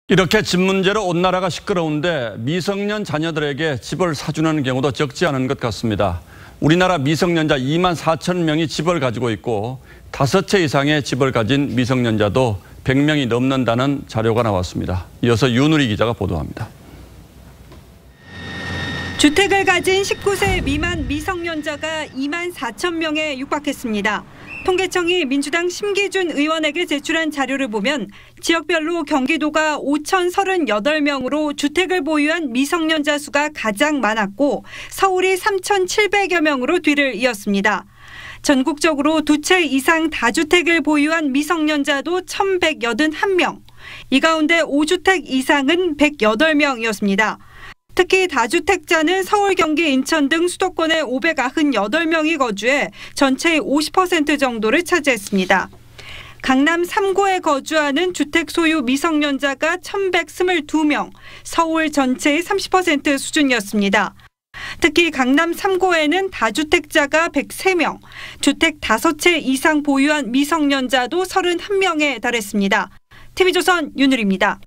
이렇게 집 문제로 온 나라가 시끄러운데 미성년 자녀들에게 집을 사주는 경우도 적지 않은 것 같습니다. 우리나라 미성년자 2만 4천 명이 집을 가지고 있고 5채 이상의 집을 가진 미성년자도 100명이 넘는다는 자료가 나왔습니다. 이어서 윤우리 기자가 보도합니다. 주택을 가진 19세 미만 미성년자가 2만 4천 명에 육박했습니다. 통계청이 민주당 심기준 의원에게 제출한 자료를 보면 지역별로 경기도가 5,038명으로 주택을 보유한 미성년자 수가 가장 많았고 서울이 3,700여 명으로 뒤를 이었습니다. 전국적으로 2채 이상 다주택을 보유한 미성년자도 1,181명, 이 가운데 5주택 이상은 108명이었습니다. 특히 다주택자는 서울, 경기, 인천 등 수도권에 598명이 거주해 전체의 50% 정도를 차지했습니다. 강남 3구에 거주하는 주택 소유 미성년자가 1,122명, 서울 전체의 30% 수준이었습니다. 특히 강남 3구에는 다주택자가 103명, 주택 5채 이상 보유한 미성년자도 31명에 달했습니다. TV조선 윤우리입니다.